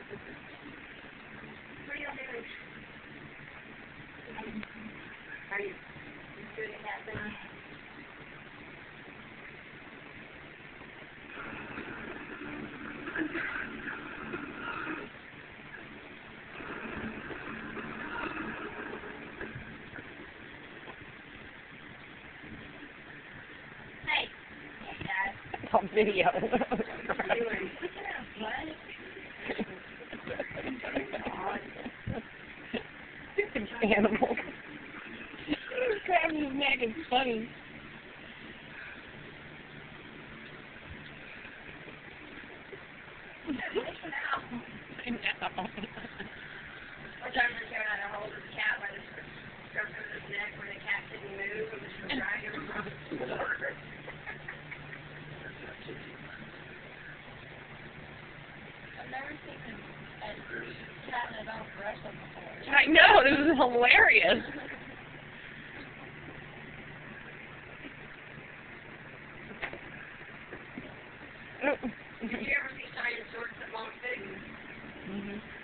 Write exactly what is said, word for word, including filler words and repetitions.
What are you doing? Are you doing that thing? Hey. Hey, Dad. It's on video. Animal. Grabbing his neck is funny. I know. One time we came out and hold the cat by the scruff of his neck where the cat didn't move and was trying to run. I've never seen a cat and a dog wrestle before. I know, this is hilarious. Did you ever see Giant Swords at Long City? Mm-hmm.